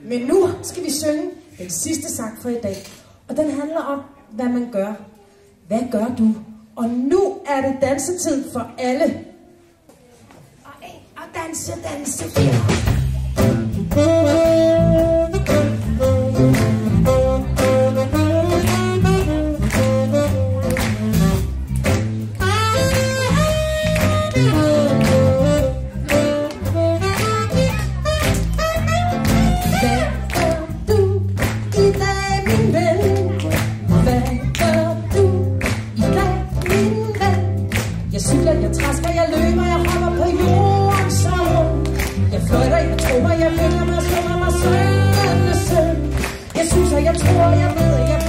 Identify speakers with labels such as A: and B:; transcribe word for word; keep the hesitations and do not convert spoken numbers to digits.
A: Men nu skal vi synge den sidste sang for i dag. Og den handler om, hvad man gør. Hvad gør du? Og nu er det dansetid for alle. Og en, og danse, danse, fire. Jeg træsker, jeg løber, jeg hopper på jorden så rundt. Jeg fløjter, jeg tror, jeg vinder mig, slunger mig, syngende søn. Jeg synes, jeg tror, jeg ved, jeg